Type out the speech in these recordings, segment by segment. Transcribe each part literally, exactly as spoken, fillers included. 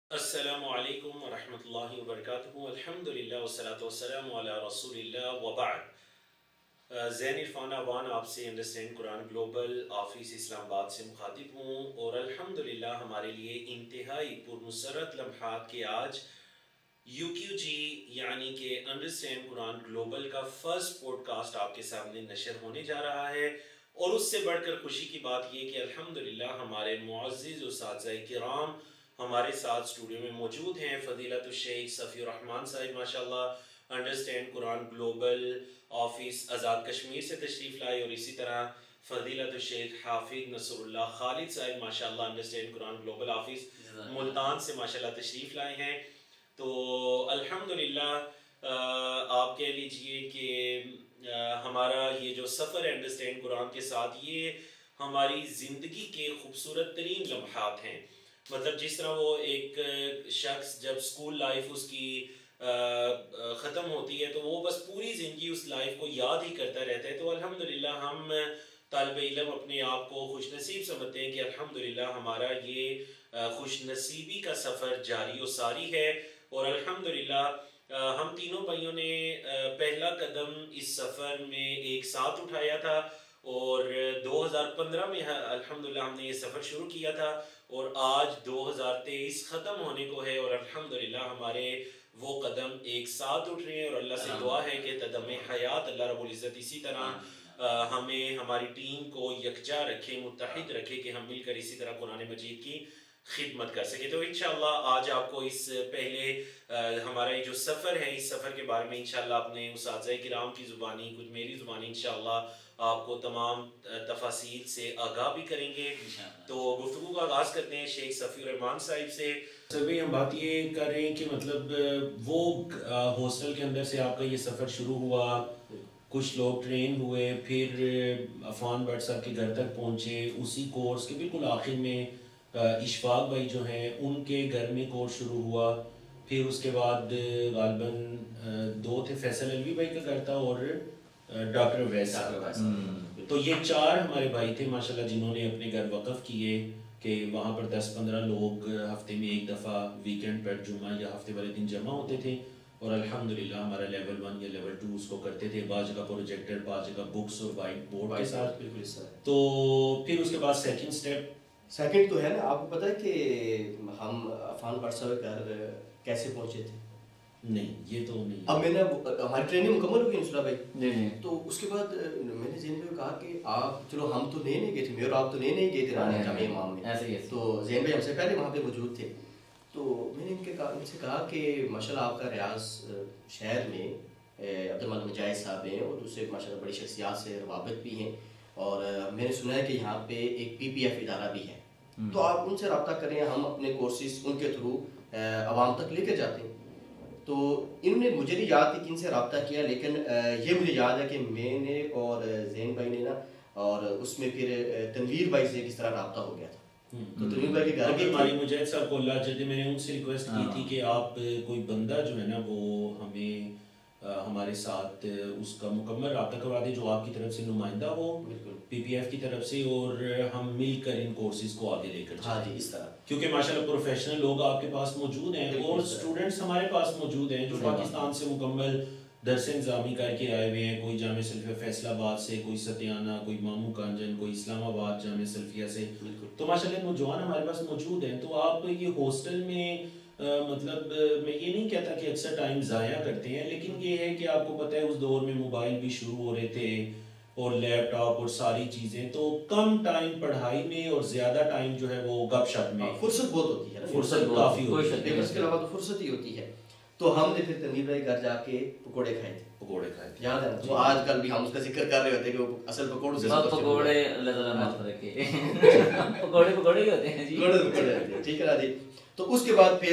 अस्सलामुअलैकुम वरहमतुल्लाहि वबरकातुहू। अल्हम्दुलिल्लाह वस्सलातु वस्सलामु अला रसूलिल्लाह व बाद। ज़ैन इरफान अवान आपसे understand Quran global office Islamabad से मुखातिब हूँ और अल्हम्दुलिल्लाह हमारे लिए इंतहाई पुरमसरत लम्हात के आज यू क्यू जी यानी कि अंडरस्टैंड कुरान ग्लोबल का फर्स्ट पॉडकास्ट आपके सामने नशर होने जा रहा है। और उससे बढ़कर खुशी की बात यह कि अल्हम्दुलिल्लाह हमारे मुअज़्ज़िज़ उस्ताज़ किराम हमारे साथ स्टूडियो में मौजूद हैं। फ़ज़ीलतुल शेख सफ़ी रहमान साहिब माशाल्लाह understand Quran global office Azad Kashmir से तशरीफ़ लाए और इसी तरह फ़ज़ीलतुल शेख हाफिज़ नसरुल्लाह खालिद साहिब माशाल्लाह understand Quran global office Multan से माशाल्लाह तशरीफ़ लाए हैं। तो अल्हम्दुलिल्लाह आप कह लीजिए कि हमारा ये जो सफ़र है अंडरस्टैंड कुरान के साथ, ये हमारी ज़िंदगी के खूबसूरत तरीन लम्हात हैं। मतलब जिस तरह वो एक शख्स जब स्कूल लाइफ उसकी ख़त्म होती है तो वो बस पूरी ज़िंदगी उस लाइफ को याद ही करता रहता है। तो अल्हम्दुलिल्लाह हम तालिब इल्म अपने आप को खुशनसीब समझते हैं कि अल्हम्दुलिल्लाह हमारा ये खुशनसीबी का सफ़र जारी और सारी है। और अल्हम्दुलिल्लाह हम तीनों भाइयों ने पहला कदम इस सफ़र में एक साथ उठाया था और दो हज़ार पंद्रह में अल्हम्दुलिल्लाह हमने ये सफ़र शुरू किया था और आज दो हज़ार तेईस ख़त्म होने को है और अल्हम्दुलिल्लाह हमारे वो कदम एक साथ उठ रहे हैं। और अल्लाह से दुआ है कि तदम हयात अल्लाह रब्बुल इज़्ज़त इसी तरह आ, हमें हमारी टीम को यकजा रखे, मुत्तहिद रखे कि हम मिलकर इसी तरह कुरान मजीद की खिदमत कर सके। तो इंशाअल्लाह आज आपको इस पहले आ, हमारा ये जो सफ़र है इस सफ़र के बारे में इंशाअल्लाह अपने उस्ताज़ किराम की ज़ुबानी कुछ मेरी ज़ुबानी इंशाअल्लाह आपको तमाम तफासील से आगाह भी करेंगे। तो गुफ्तगू का आगाज़ करते हैं शेख सफ़ी रहमान साहिब से। सभी हम बात ये कर रहे हैं कि मतलब वो हॉस्टल के अंदर से आपका ये सफ़र शुरू हुआ, कुछ लोग ट्रेन हुए, फिर अफान भट्ट साहब के घर तक पहुँचे, उसी कोर्स के बिल्कुल आखिर में इशफाक भाई जो हैं उनके घर में कोर्स शुरू हुआ। फिर उसके बाद गालिबन दो थे, फैसल अलवी भाई का घर था और डॉक्टर वैस साहब। तो ये चार हमारे भाई थे माशाल्लाह जिन्होंने अपने घर वक़फ़ किए कि वहाँ पर दस पंद्रह लोग हफ्ते में एक दफ़ा वीकेंड पर जुम्मा या हफ्ते वाले दिन जमा होते थे और अल्हम्दुलिल्लाह हमारा लेवल वन या लेवल टू उसको करते थे, बाज़ जगह प्रोजेक्टर, बाज़ जगह बुक्स और वाइट बोर्ड के साथ। तो फिर उसके बाद सेकंड स्टेप सेकंड तो है ना, आपको पता है कि हम अफान भट्ट साहब के घर कैसे पहुँचे थे? नहीं, ये तो नहीं। अब मैंने हमारी ट्रेनिंग मुकम्मल हो गई इंसुला भाई। नहीं नहीं। तो उसके बाद मैंने जैन भाई को कहा कि आप चलो हम तो नए नहीं गए थे, मेरे और आप तो नए नहीं गए थे रानी जामे इमाम में, ऐसे ही। तो जैन भाई हमसे पहले वहाँ पे मौजूद थे। तो मैंने इनके कहा इनसे कहा कि माशाल्लाह आपका रियाज शहर में अब्दुल मलिक मुजाहिद साहब हैं और दूसरे माशाल्लाह बड़ी शख्सियात से रवाबित भी हैं और मैंने सुना है कि यहाँ पे एक पी पी एफ इदारा भी है, तो आप उनसे रब्ता करें, हम अपने कोर्सेज उनके थ्रू आवाम तक लेकर जाते हैं। तो इन्होंने मुझे नहीं याद कि किन से रब्ता किया, लेकिन ये मुझे याद है कि मैंने और जैन भाई ने ना और उसमें फिर तनवीर भाई से किस तरह रब्ता हो गया था। तो तनवीर भाई के घर के हमारी मुजाहिद साहब को अल्लाह जल्दी मैंने उनसे रिक्वेस्ट की थी कि आप कोई बंदा जो है ना वो हमें आ, हमारे साथ उसका मुकम्मल रब्ता करवा दे जो आपकी तरफ से नुमाइंदा हो पी पी एफ की तरफ से और हम मिलकर इन कोर्सेज को आगे लेकर हाँ जी इस तरह, क्योंकि माशाल्लाह प्रोफेशनल लोग आपके पास मौजूद हैं और स्टूडेंट्स हमारे पास मौजूद हैं जो पाकिस्तान से मुकम्मल दरस इंतज़ामी करके आए हुए हैं। कोई जामे सल्फिया फैसलाबाद से, कोई सतियाना, कोई मामू कांजन, कोई इस्लामाबाद जामे सल्फिया से, तो माशाल्लाह नौजवान हमारे पास मौजूद हैं। तो आप ये हॉस्टल में आ, मतलब मैं ये नहीं कहता कि अक्सर टाइम ज़ाया करते हैं, लेकिन ये है कि आपको पता है उस दौर में मोबाइल भी शुरू हो रहे थे और लैपटॉप और सारी चीज़ें, तो कम टाइम पढ़ाई में और ज़्यादा टाइम जो है वो गपशप में, फुर्सत बहुत होती है ना, फुर्सत काफ़ी होती है, लेकिन इसके अलावा तो फुर्सत ही होती है। तो हमने फिर तनवीर भाई घर जाके पकोड़े खाए थे, पकोड़े खाए थे, याद है? तो आजकल भी हम उसका जिक्र कर रहे होते हैं कि वो असल पकोड़े से पकोड़े अल्लाह ताला माफ रखे पकोड़े पकोड़े ही होते हैं जी, पकोड़े पकोड़े होते हैं, ठीक है ना जी। तो उसके बाद फिर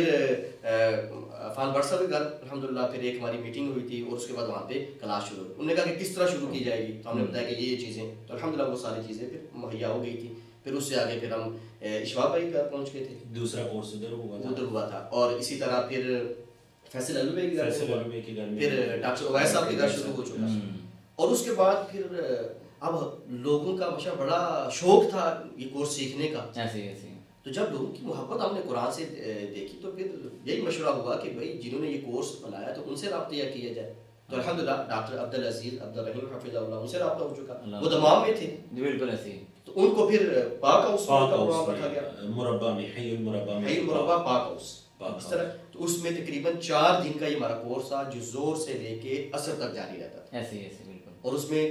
अफान भट्ट साहब के घर अल्हम्दुलिल्लाह फिर एक हमारी मीटिंग हुई थी और उसके बाद वहाँ पे क्लास शुरू हुई। उन्होंने कहा कि किस तरह शुरू की जाएगी, तो हमने बताया कि ये ये चीज़ें, तो अल्हम्दुलिल्लाह वो सारी चीज़ें फिर मुहैया हो गई थी। फिर उससे आगे फिर हम इशफाक भाई घर पहुँच गए थे, दूसरा कोर्स उधर हुआ था उधर हुआ था और इसी तरह फिर फैसल अलवी भाई के घर में, फिर डॉक्टर उवैस साहब के घर शुरू हो चुका और उसके बाद फिर अब लोगों का माशा बड़ा शौक था ये कोर्स सीखने का। ऐसे ऐसे तो जब लोगों की मोहब्बत हमने कुरान से देखी तो फिर यही मशवरा हुआ कि भाई जिन्होंने ये कोर्स बनाया तो उनसे रब्ता किया जाए। तो अल्हम्दुलिल्लाह डॉक्टर अब्दुल अजीज अब्दुल रहीम हफिज़हुल्लाह उनसे रब्ता हो चुका, वो दमाम में थे बिल्कुल ऐसे ही। तो उनको फिर पाक हाउस का प्रोग्राम रखा गया, मुरब्बा में हय्युल मुरब्बा में हय्युल मुरब्बा पाक हाउस इस तरह। तो उसमें तकरीबन चार दिन का ये हमारा कोर्स था जो जोर से लेके असर तक जारी रहता था। ऐसे ऐसे बिल्कुल। और उसमें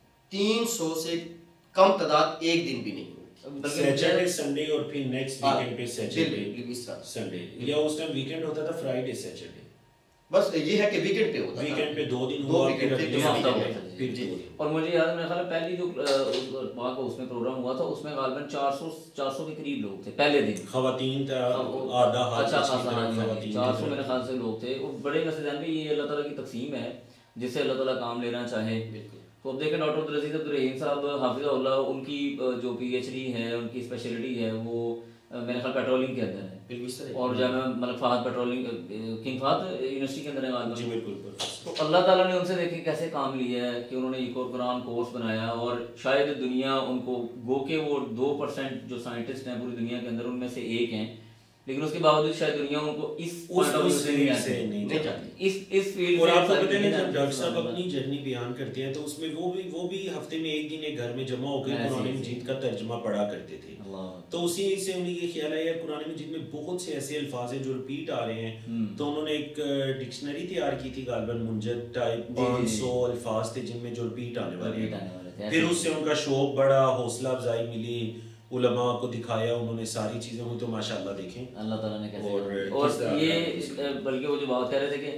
तीन सौ से कम तादाद एक दिन भी नहीं हुई, सैटरडे संडे और फिर नेक्स्ट वीकेंड पे सैटरडे संडे, या उस टाइम वीकेंड होता था फ्राइडे सैटरडे। बस ये है कि वीकेंड पे होता वीकेंड पे दो दिन दो हुआ, वीकेंड पे फिर हफ्ता हफ्ता होता फिर जी। दो दिन। और मुझे याद है मेरे ख्याल में पहली जो वहाँ का उसमें प्रोग्राम हुआ था उसमें गालिबन चार सौ चार सौ के करीब लोग थे पहले दिन। खवातीन था आधा हाथ अच्छा इसकी खासा तरफ खवातीन चार सौ थे। मेरे ख्याल से लोग थे। वो बड़े नसीब में ये अल्लाह ताला की तकसीम है जिससे अल्लाह ताला काम लेना चाहे। तो अब देखें डॉक्टर अब्दुल अजीज अब्दुल रहीम साहब हाफिज़हुल्लाह उनकी जो पीएचडी है उनकी स्पेशलिटी है वो मेरे ख्याल पेट्रोलिंग के अंदर है, और जब मतलब Fahad petroleum king Fahad university के अंदर है जी बिल्कुल। तो अल्लाह ताला ने उनसे देखे कैसे काम लिया है कि उन्होंने एक और कुरान कोर्स बनाया, और शायद दुनिया उनको गो के वो दो परसेंट जो साइंटिस्ट हैं पूरी दुनिया के अंदर उनमें से एक हैं, लेकिन उसके बावजूद शायद दुनिया उनको इस उस उस फील्ड से नहीं नहीं जाती। इस इस फील्ड और से आपको पता है ना नहीं जब डॉक्टर जाती। साहब अपनी जर्नी बयान करते हैं तो उसमें वो भी वो भी हफ्ते में एक दिन एक घर में जमा होकर ऐसे कुरान ही। मजीद का तर्जुमा पढ़ा करते थे। तो उसी से उन्हें ये ख्याल आया यार कुरान मजीद में बहुत से ऐसे अल्फाज हैं जो रिपीट आ रहे हैं, तो उन्होंने एक डिक्शनरी तैयार की थी गालिबन मुंजद टाइप पाँच सौ अल्फाज थे जिनमें जो रिपीट आने वाले हैं। फिर उससे उनका शौक बढ़ा, हौसला अफजाई मिली, उलमा को दिखाया, उन्होंने सारी चीजें हुई। तो माशाल्लाह देखें अल्लाह ताला ने कैसे और, और ये बल्कि वो जो बात कह रहे थे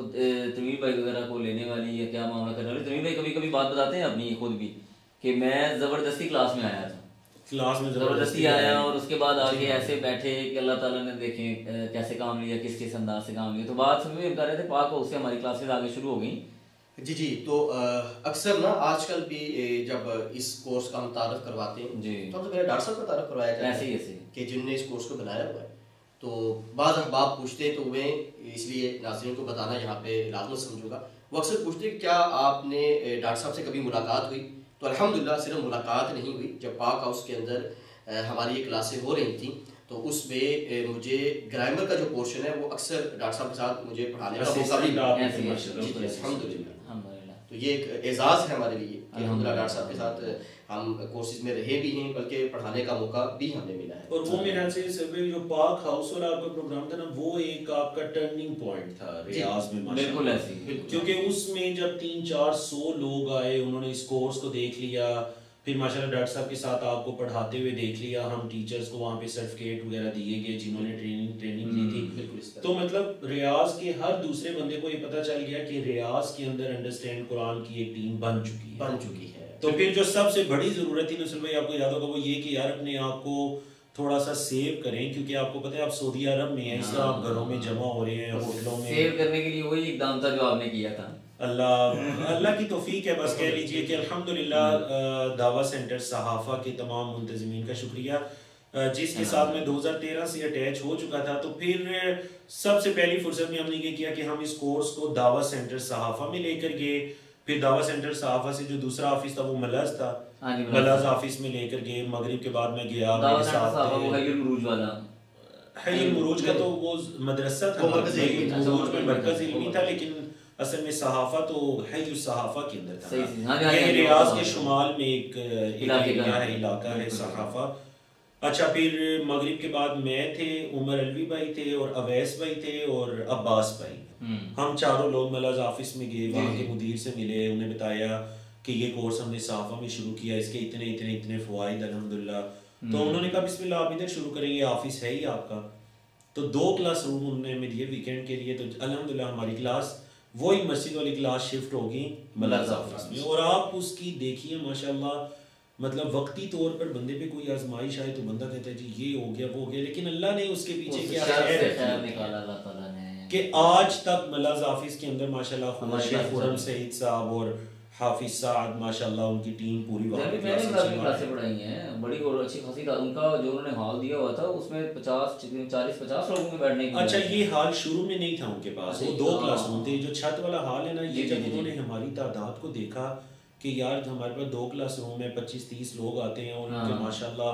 कि तमीम भाई वगैरह को लेने वाली या क्या मामला करने वाली, तमीम भाई कभी कभी बात बताते हैं अपनी खुद भी कि मैं जबरदस्ती क्लास में आया था, क्लास में जबरदस्ती आया और उसके बाद आगे ऐसे बैठे कि अल्लाह ताला ने देखें कैसे काम लिया, किस किस अंदाज से काम लिया। तो बात सभी में कर रहे थे पाक उससे हमारी क्लासेस आगे शुरू हो गई। जी जी। तो अक्सर ना आजकल भी जब इस कोर्स का हम तारफ़ करवाते हैं जी तो सबसे पहले डॉक्टर साहब का तारफ़ करवाया जाता है ऐसे ही ऐसे कि जिनने इस कोर्स को बनाया हुआ है। तो बाद अहबाब पूछते हैं तो मैं इसलिए नाज़रीन को बताना यहाँ पे लाज़मी समझूंगा, वो अक्सर पूछते हैं क्या आपने डॉक्टर साहब से कभी मुलाकात हुई? तो अल्हम्दुलिल्लाह सिर्फ मुलाकात नहीं हुई, जब पाक हाउस के अंदर हमारी ये क्लासें हो रही थी तो उसमें मुझे ग्रामर का जो पोर्शन है वो अक्सर डॉक्टर साहब के साथ मुझे पढ़ाने का मौका भी मिला। अल्हम्दुलिल्लाह। तो ये एक एजाज़ है हमारे लिए कि अल्हम्दुलिल्लाह डॉक्टर साहब के साथ हम कोर्सेज में रहे भी हैं, बल्कि पढ़ाने का मौका भी हमें मिला है। और वो मेरे से सभी जो पाक हाउस और आपका प्रोग्राम था ना वो एक आपका टर्निंग पॉइंट था रियाज में बिल्कुल ऐसे, क्योंकि उसमें जब तीन चार सौ लोग आए, उन्होंने इस कोर्स को देख लिया, फिर माशाल्लाह डॉक्टर साहब के साथ आपको पढ़ाते हुए देख लिया, हम टीचर्स को वहाँ पे सर्टिफिकेट वगैरह दिए गए जिन्होंने ट्रेनिंग ट्रेनिंग ली थी। तो मतलब रियाज के हर दूसरे बंदे को ये पता चल गया कि रियाज के अंदर अंडरस्टैंड कुरान की एक टीम बन चुकी है बन चुकी है तो फिर जो सबसे बड़ी ज़रूरत थी नसर भाई आपको याद होगा वो ये कि यार अपने आप को थोड़ा सा सेव करें, क्योंकि आपको पता है आप सऊदी अरब में हैं, इस तरह आप घरों में जमा हो रहे हैं, होटलों में। सेव करने के लिए वही एकदम था जो आपने किया था। अल्लाह अल्लाह की तौफीक है, बस कह लीजिए कि अल्हम्दुलिल्लाह दावा सेंटर सहाफ़ा के तमाम मुंतज़मीन का शुक्रिया जिसके साथ मैं दो हज़ार तेरह से अटैच हो चुका था। तो फिर सबसे पहली फुर्सत में हमने ये किया कि हम इस कोर्स को दावा सेंटर सहाफ़ा में लेकर गए। फिर दावा सेंटर सहाफ़ा से जो दूसरा ऑफिस था वो मलज था, मलज ऑफिस में लेकर गए। मगरिब के बाद मैं गया, मेरे साथ हय्युल मुरूज वाला हय्युल मुरूज का तो वो मदरसा था, मुरूज में मरकज़ इल्मी था, लेकिन असल में सहाफ़ा तो हय्युल सहाफ़ा के अंदर था। ये रियाज के शुमाल में एक एरिया है, इलाका है सहाफ़ा। अच्छा, फिर मगरिब के बाद मैं थे, उमर अलवी भाई थे और अवैस भाई थे और अब्बास भाई, हम चारों लोग मलज ऑफिस में गए, वहाँ के मुदीर से मिले, उन्हें बताया कि ये कोर्स हमने सहाफ़ा में शुरू किया, इसके इतने इतने इतने फ़वाइद अल्हम्दुलिल्लाह। तो उन्होंने कहा बिस्मिल्लाह आप इधर शुरू करेंगे, ऑफिस है ही आपका। तो दो क्लास रूम उन्होंने हमें दिए वीकेंड के लिए। तो अल्हम्दुलिल्लाह हमारी क्लास वही मस्जिद वाली क्लास शिफ्ट होगी मलज ऑफिस में, और आप उसकी देखिए माशाल्लाह, मतलब वक्ती तौर पर बंदे पे कोई आजमाइश आए तो बंदा कहता है जी ये हो गया वो हो गया, लेकिन अल्लाह ने उसके पीछे क्या खैर निकाला अल्लाह ताला ने कि आज तक मलज ऑफिस के अंदर माशाल्लाह शेख खुरम सईद साहब और हाफिज साद माशाल्लाह उनकी टीम पूरी वहाँ पे क्लासें पढ़ाई हैं, बड़ी और अच्छी खासी। उनका जो उन्होंने हॉल दिया हुआ था उसमें पचास चालीस पचास लोगों के बैठने की। अच्छा, ये हाल शुरू में नहीं था उनके पास, वो दो क्लासरूम थे। जो छत वाला हाल है ना, ये जब उन्होंने हमारी तादाद को देखा कि यार हमारे पास दो क्लास रूम में पच्चीस तीस लोग आते हैं और उनके माशाल्लाह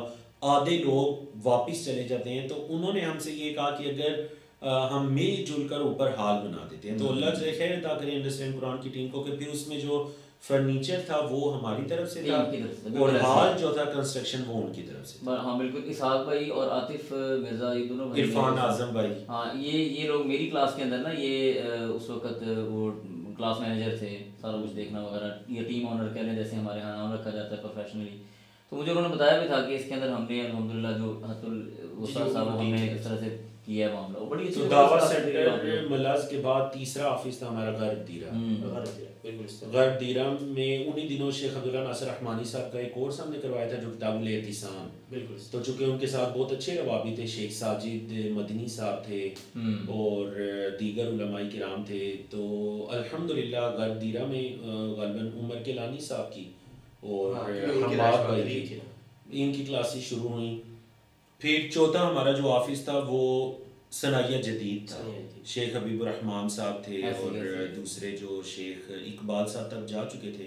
आधे लोग वापस चले जाते हैं। तो उन्होंने हमसे ये कहा कि अगर आ, हम मिलजुल कर ऊपर हाल बना देते हैं तो अल्लाह से खैर अदा करें अंडरस्टैंड कुरान की टीम को कि फिर उसमें जो फर्नीचर था वो हमारी तरफ से था और हाल जो था कंस्ट्रक्शन वो उनकी तरफ से था। हाँ बिल्कुल, इसहाक भाई और आतिफ मिर्जा ये दोनों भाई, इरफान आजम भाई, हाँ ये ये लोग मेरी क्लास के अंदर ना ये उस वक्त वो क्लास मैनेजर थे, सारा कुछ देखना वगैरह, ये टीम ऑनर कह लें जैसे हमारे यहाँ नाम रखा जाता है प्रोफेशनली। तो मुझे उन्होंने बताया भी था कि इसके अंदर हमने अल्हम्दुलिल्लाह जो हतुल वसा साहब हमने इस तरह से किया है मामला, बड़ी अच्छी दावा सेंटर मलाज के बाद तीसरा ऑफिस था हमारा गर्ब दीरा। गर्ब दीरा में उन्हीं दिनों शेख अब्दुल्ला नासिर रहमानी साहब का एक कोर्स हमने करवाया था जो किताबुल एहतिसाम, बिल्कुल। तो चूंकि उनके साथ बहुत अच्छे रवाबी थे, शेख साजिद मदनी साहब थे और दीगर उलमाए किराम थे, तो अल्हम्दुलिल्लाह गर्ब दीरा में गलबन उमर के लानी साहब की और हमाद भाई की इनकी क्लासेस शुरू हुई। फिर चौथा हमारा जो ऑफिस था वो सनाया जदीद था, शेख हबीबुर रहमान साहब थे और दूसरे जो शेख इकबाल साहब तक जा चुके थे,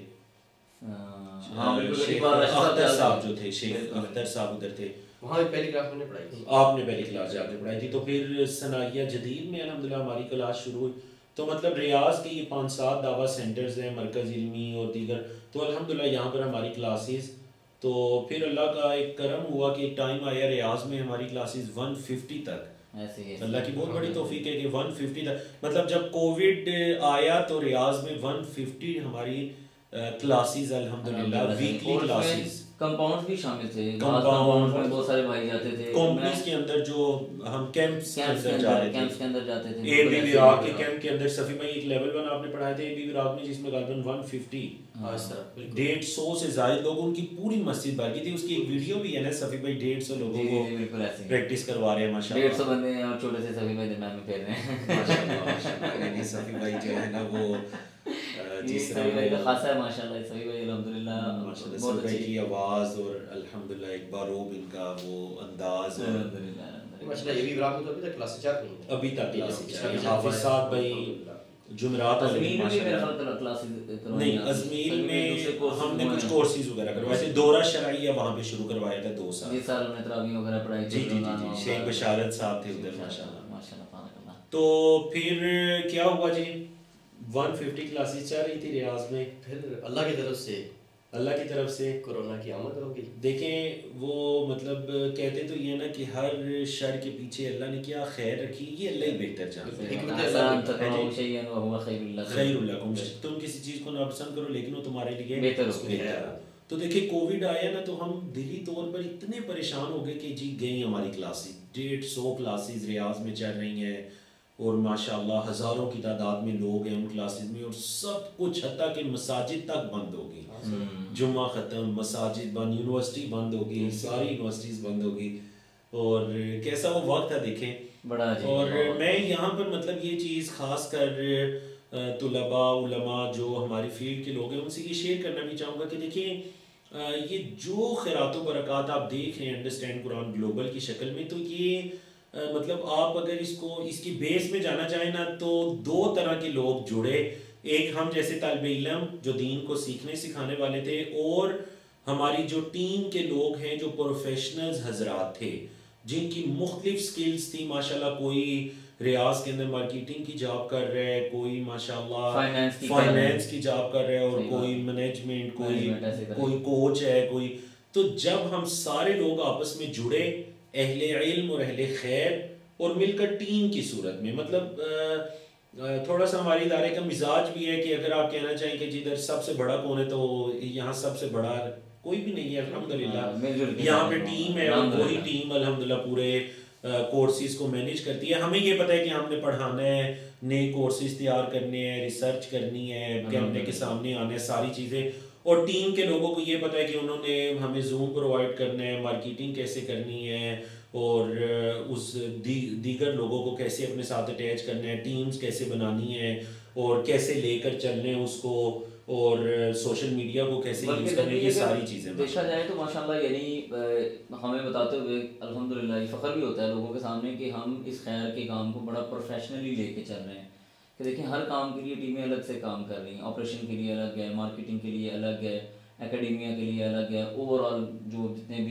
शेख अख्तर साहब जो थे, शेख अख्तर साहब उधर थे, वहाँ भी पहली क्लास मैंने पढ़ाई थी, आपने पहली क्लास जाके पढ़ाई थी। तो फिर सनाया जदीद में अल्हम्दुलिल्लाह हमारी क्लास शुरू हुई। तो मतलब रियाज के ये पाँच सात दावा सेंटर्स हैं, मरकज़ इल्मी और दीगर, तो अल्हम्दुलिल्लाह यहाँ पर हमारी क्लासेस, तो फिर अल्लाह का एक करम हुआ कि एक टाइम आया रियाज में हमारी क्लासेस एक सौ पचास तक, अल्लाह की बहुत बड़ी तौफीक है कि एक सौ पचास तक, मतलब जब कोविड आया तो रियाज में एक सौ पचास हमारी क्लासेस अल्हम्दुलिल्लाह वीकली क्लासेस, कंपाउंड्स भी शामिल थे, कंपाउंड में बहुत सारे भाई जाते थे, कंपनीज के अंदर जो हम कैंप्स के अंदर जा रहे थे, कैंप्स के अंदर जाते थे, एबी विराग के कैंप के अंदर सफी भाई एक लेवल वन आपने पढ़ाए थे एबी विराग में जिसमें गालिबन एक सौ पचास डेढ़ सौ से ज्यादा लोग, उनकी पूरी मस्जिद भर गई थी। उसकी एक वीडियो भी है ना, सफी भाई डेढ़ सौ लोगों को प्रैक्टिस करवा रहे हैं माशाल्लाह, डेढ़ सौ बंदे हैं और छोटे से सफी भाई दरमियान में फेर रहे हैं माशाल्लाह माशाल्लाह। सफी भाई जो है ना वो जिस तरह भाई का खासा है माशाल्लाह, सफी भाई अल्हम्दुलिल्लाह माशाल्लाह, बहुत अच्छी की आवाज और अल्हम्दुलिल्लाह एक बारूब इनका वो अंदाज और माशाल्लाह। ये भी विराग में तो अभी तक क्लास चार नहीं है, अभी तक क्लास चार। हाफिज साहब भाई जुमेरात अजमीर में मेरे ख्याल से क्लासेस नहीं, अजमीर में हमने कुछ कोर्सेज वगैरह करवाए थे, दौरा शरईया वहाँ पे शुरू करवाया था दो साल, जिस साल हमने तरावी वगैरह पढ़ाई थी, जी जी जी, शेख बशारत साहब थे उधर माशाल्लाह माशाल्लाह। तो फिर क्या हुआ जी, एक सौ पचास क्लासेस चल रही थी रियाज में, फिर अल्लाह की तरफ से अल्लाह की तरफ से कोरोना की आमद हो गई। देखें वो मतलब कहते तो ये ना कि हर शर के पीछे अल्लाह ने क्या खैर रखी, ये अल्लाह ही बेहतर जानता है। खैरुल्लकुम, तुम किसी चीज़ को नापसंद करो लेकिन वो तुम्हारे लिए बेहतर है। तो देखिए कोविड आया ना तो हम दिली तौर पर इतने परेशान हो गए कि जी गई हमारी क्लासेस, डेढ़ सौ क्लासेस रियाज में चल रही हैं और माशाल्लाह हज़ारों की तादाद में लोग हैं उन क्लासेस में, और सब कुछ हत्ता कि मसाजिद तक बंद हो गई, जुम्मा ख़त्म, मसाजिद बंद, यूनिवर्सिटी बंद हो गई, सारी यूनिवर्सिटीज़ बंद हो गई, और कैसा वो वक्त था देखें बड़ा। और मैं यहाँ पर मतलब ये चीज़ ख़ास कर तुलबा उलमा जो हमारी फील्ड के लोग हैं उनसे ये शेयर करना भी चाहूँगा कि देखिए ये जो खैरात बरक़ात आप देख रहे हैं अंडरस्टैंड कुरान ग्लोबल की शक्ल में, तो ये आ, मतलब आप अगर इसको इसकी बेस में जाना चाहें ना तो दो तरह के लोग जुड़े, एक हम जैसे तालिबे इल्म जो दीन को सीखने सिखाने वाले थे, और हमारी जो टीम के लोग हैं जो प्रोफेशनल्स हजरात थे जिनकी मुख्तलिफ स्किल्स थी माशाल्लाह। कोई रियाज के अंदर मार्केटिंग की जॉब कर रहा है, कोई माशाल्लाह फाइनेंस की, फाइनेंस की जॉब कर रहा है, और कोई मैनेजमेंट, कोई कोई कोच है, कोई। तो जब हम सारे लोग आपस में जुड़े, अहले इल्म और अहले खैर, और मिलकर टीम की सूरत में, मतलब थोड़ा सा हमारे इदारे का मिजाज भी है कि अगर आप कहना चाहें कि जिधर सबसे बड़ा कौन है तो यहाँ सबसे बड़ा कोई भी नहीं है अल्हम्दुलिल्लाह। यहाँ पे टीम है और वही टीम अल्हम्दुलिल्लाह पूरे कोर्सेज को मैनेज करती है। हमें ये पता है कि हमने पढ़ाना है, नए कोर्सेज तैयार करने हैं, रिसर्च करनी है, कैमरे के सामने आने हैं, सारी चीज़ें, और टीम के लोगों को ये पता है कि उन्होंने हमें जूम प्रोवाइड करना है, मार्केटिंग कैसे करनी है, और उस दी, दीगर लोगों को कैसे अपने साथ अटैच करना है, टीम्स कैसे बनानी है और कैसे लेकर चलने हैं उसको, और सोशल मीडिया को कैसे यूज़ करने, ये सारी चीज़ें देखा जाए तो माशाल्लाह यानी हमें बताते हुए अल्हम्दुलिल्लाह फ़ख्र भी होता है लोगों के सामने कि हम इस खैर के काम को बड़ा प्रोफेशनली लेके चल रहे हैं। कि देखिए हर काम के लिए टीमें अलग से काम कर रही हैं, ऑपरेशन के लिए अलग है, मार्केटिंग के लिए अलग है, एकेडमिया के लिए अलग है, ओवरऑल जो जितने भी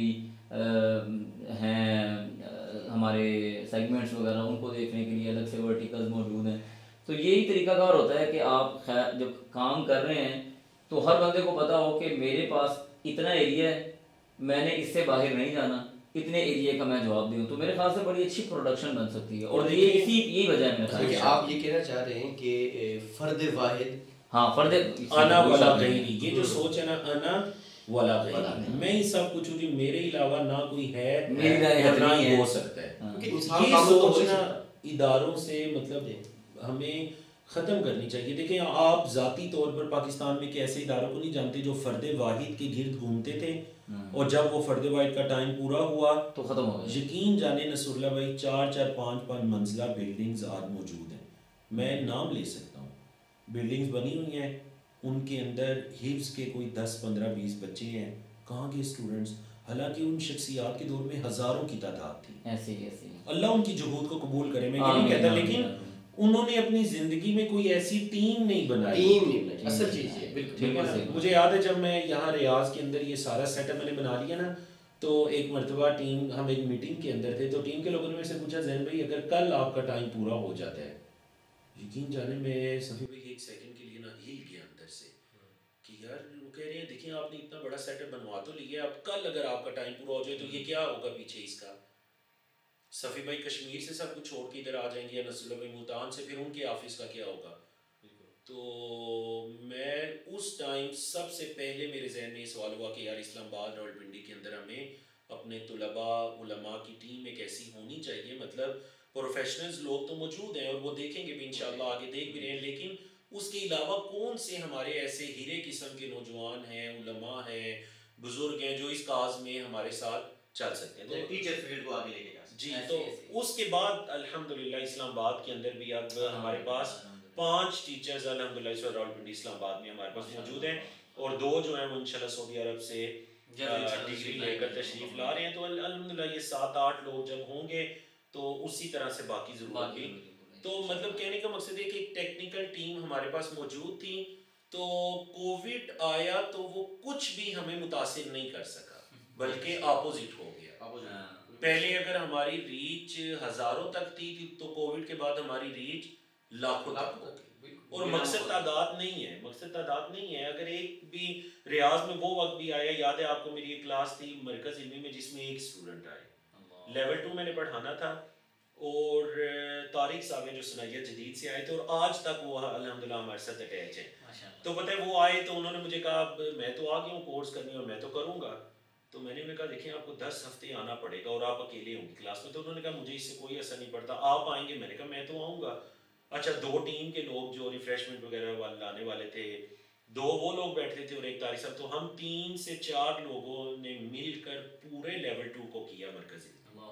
हैं हमारे सेगमेंट्स वगैरह, उनको देखने के लिए अलग से वर्टिकल्स मौजूद हैं। तो यही तरीकाकार होता है कि आप खैर जब काम कर रहे हैं तो हर बंदे को पता हो कि मेरे पास इतना एरिया है, मैंने इससे बाहर नहीं जाना, इतने एरिया का मैं जवाब दूँ, तो मेरे ख्याल से बड़ी अच्छी प्रोडक्शन बन सकती है। और ये इसी यही वजह है मेरे ख्याल से। आप ये कहना चाह रहे हैं कि फर्द वाहिद, हाँ फर्द अना वाला गैरी, ये जो सोच है ना, अना वाला गैरी, मैं ही सब कुछ हूँ, मेरे अलावा ना कोई है, मेरी राय ना नहीं हो सकता है। क्योंकि ये सोचना इदारों से मतलब हमें ख़त्म करनी चाहिए। देखें, आप ज़ाती तौर पर पाकिस्तान में कैसे इदारों को नहीं जानते जो फ़र्द वाहिद के गिर्द घूमते थे, और जब वो फ़र्द वाहिद का टाइम पूरा हुआ तो ख़त्म हो गया। यकीन जाने नसरुल्लाह भाई, चार चार पाँच पाँच मंजिला बिल्डिंग्स आज मौजूद हैं, मैं नाम ले सकता हूँ, बिल्डिंग्स बनी हुई हैं, उनके अंदर हिफ्ज़ के कोई दस पंद्रह बीस बच्चे हैं, कहाँ के स्टूडेंट्स, हालांकि उन शख्सियात के दौर में हज़ारों की तादाद थी। ऐसे ही ऐसे ही अल्लाह उनकी जुहूद को कबूल करे, मैं ये नहीं कहता, लेकिन उन्होंने अपनी जिंदगी में कोई ऐसी टीम नहीं बनाई, टीम नहीं बनाई, असल चीज़ है बिल्कुल। मुझे याद है जब मैं यहाँ रियाज के अंदर ये सारा सेटअप मैंने बना लिया ना, तो एक मरतबा टीम, हम एक मीटिंग के अंदर थे, तो टीम के लोगों ने मेरे से पूछा, जैन भाई अगर कल आपका टाइम पूरा हो जाता है, यकीन जाने में सफ़ी भाई एक सेकंड के लिए ना हिल गया अंदर से कि यार, वो कह रहे हैं देखिए आपने इतना बड़ा सेटअप बनवा तो लिया, अब कल अगर आपका टाइम पूरा हो जाए तो ये क्या होगा पीछे इसका। सफ़ी भाई कश्मीर से सब कुछ छोड़ के इधर आ जाएंगे, या नसरुल्लाह भाई मुल्तान से, फिर उनके ऑफिस का क्या होगा। तो मैं उस टाइम सबसे पहले मेरे जहन में ये सवाल हुआ कि यार इस्लामाबाद रावलपिंडी के अंदर हमें अपने तुलबा उलमा की टीम एक ऐसी होनी चाहिए, मतलब प्रोफेशनल्स लोग तो मौजूद हैं और वो देखेंगे भी इंशाल्लाह, आगे देख भी रहे हैं, लेकिन उसके अलावा कौन से हमारे ऐसे हीरे किस्म के नौजवान हैं, उलमा हैं, बुजुर्ग हैं जो इस काज में हमारे साथ चल सकते हैं, तो टीचर फील्ड को आगे लेके जा सकते जी। तो उसके बाद अल्हम्दुलिल्लाह इस्लामाबाद के अंदर भी अब हमारे पास पांच टीचर्स अल्हम्दुलिल्लाह इस वक्त रावलपिंडी इस्लामाबाद में हमारे पास मौजूद हैं, और दो जो हैं वो इंशाल्लाह सऊदी अरब से डिग्री लेकर तशरीफ ला रहे हैं। तो अल्हम्दुलिल्लाह ये सात आठ लोग जब होंगे तो उसी तरह से बाकी जरूरत भी। तो मतलब कहने का मकसद है कि एक टेक्निकल टीम हमारे पास मौजूद थी, तो कोविड आया तो वो कुछ भी हमें मुतासिर नहीं कर सका, बल्कि अपोजिट हो गया। पहले अगर हमारी रीच हजारों तक थी तो कोविड के बाद हमारी रीच लाखों तक हो गई, और मकसद तादाद नहीं है, मकसद तादाद नहीं है। अगर एक भी रियाज में वो वक्त भी आया, याद है आपको मेरी एक क्लास थी मरकज इल्मी में जिसमें एक स्टूडेंट आए, लेवल टू मैंने पढ़ाना था, और तारिक साहब जो सनाइया जदीद से आए थे, और आज तक वो अल्हम्दुलिल्लाह हमारे साथ अटैच है। तो पता है वो आए तो उन्होंने मुझे कहा मैं तो आ गया हूँ कोर्स करने और मैं तो करूँगा, तो मैंने उन्हें कहा देखिए आपको दस हफ्ते आना पड़ेगा और आप अकेले होंगे क्लास में। तो उन्होंने कहा मुझे इससे कोई असर नहीं पड़ता, आप आएंगे। मैंने कहा मैं तो आऊँगा। अच्छा, दो टीम के लोग जो रिफ्रेशमेंट वगैरह वाले लाने वाले थे, दो वो लोग बैठे थे और एक तारिक साहब, तो हम तीन से चार लोगों ने मिलकर पूरे लेवल टू को किया मरकजी।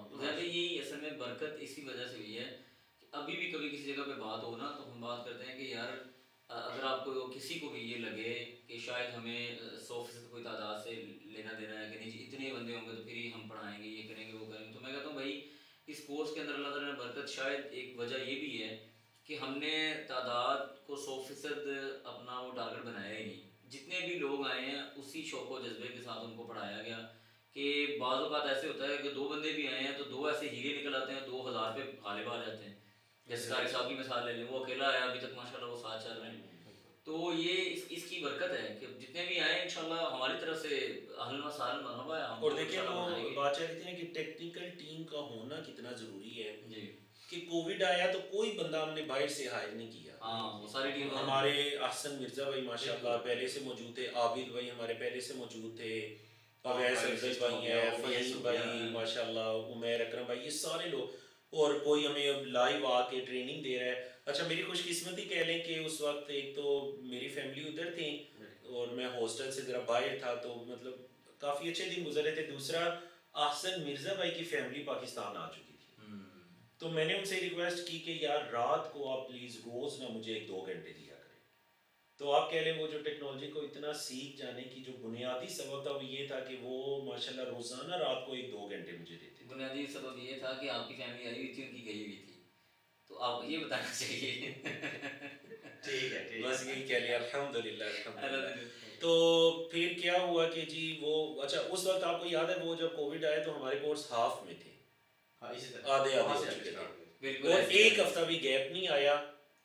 यही असल में बरकत इसी वजह से हुई है कि अभी भी कभी किसी जगह पे बात हो ना तो हम बात करते हैं कि यार अगर आपको किसी को भी ये लगे कि शायद हमें सौ फीसद कोई तादाद से लेना देना है कि नहीं, इतने बंदे होंगे तो फिर ही हम पढ़ाएंगे, ये करेंगे वो करेंगे, तो मैं कहता हूँ भाई इस कोर्स के अंदर अल्लाह ताला ने बरकत, शायद एक वजह ये भी है कि हमने तादाद को सौ फीसद अपना वो टारगेट बनाया ही नहीं। जितने भी लोग आए हैं उसी शौक व जज्बे के साथ उनको पढ़ाया गया कि बाज़ औक़ात ऐसे होता है कि दो बंदे भी आए हैं तो दो ऐसे हीरे निकल आते हैं, दो हज़ार पे गालिब आ जाते हैं। जैसे तारिक साहब की मिसाल ले लें, वो अकेला आया अभी तक माशाल्लाह वो साथ चल रहे हैं। तो ये इस, इसकी बरकत है कि जितने भी आए इंशाल्लाह हमारी तरफ से अहलन व सहलन मरहबा है। और देखिए वो बात कहते हैं कि टेक्निकल टीम का होना कितना ज़रूरी है जी। कि कोविड आया तो कोई बंदा हमने बाहर से हायर नहीं किया। हाँ, वो सारी टीम हमारे अहसन मिर्जा भाई माशाल्लाह पहले से मौजूद थे, आबिद भाई हमारे पहले से मौजूद थे, अवैस अफजल भाई हैं, फहीम भाई माशाल्लाह, उमैर अकरम भाई, ये सारे लोग, और कोई हमें लाइव आके ट्रेनिंग दे रहा है। अच्छा, मेरी खुशकिस्मती कह लें कि उस वक्त एक तो मेरी फैमिली उधर थी और मैं हॉस्टल से ज़रा बाहर था, तो मतलब काफ़ी अच्छे दिन गुजर रहे थे। दूसरा, अहसन मिर्ज़ा भाई की फैमिली पाकिस्तान आ चुकी थी, तो मैंने उनसे रिक्वेस्ट की कि यार रात को आप प्लीज़ रोज़ ना मुझे एक दो घंटे दिया करें। तो आप कह लें वो जो टेक्नोलॉजी को इतना सीख जाने की जो बुनियादी सबब था वो ये था कि वो माशाल्लाह रोज़ाना रात को एक दो घंटे मुझे देते। बुनियादी सबब ये था कि आपकी फैमिली आई हुई थी, उनकी गई हुई थी, तो आप ये बताना चाहिए। ठीक है, बस यही कह लिया, अल्हम्दुलिल्लाह। तो फिर क्या हुआ कि जी वो अच्छा उस वक्त आपको याद है वो जब कोविड आया तो हमारे कोर्स हाफ में थे, हाँ, इसी तरह आधे आधे हो चुके थे और एक हफ्ता भी गैप नहीं आया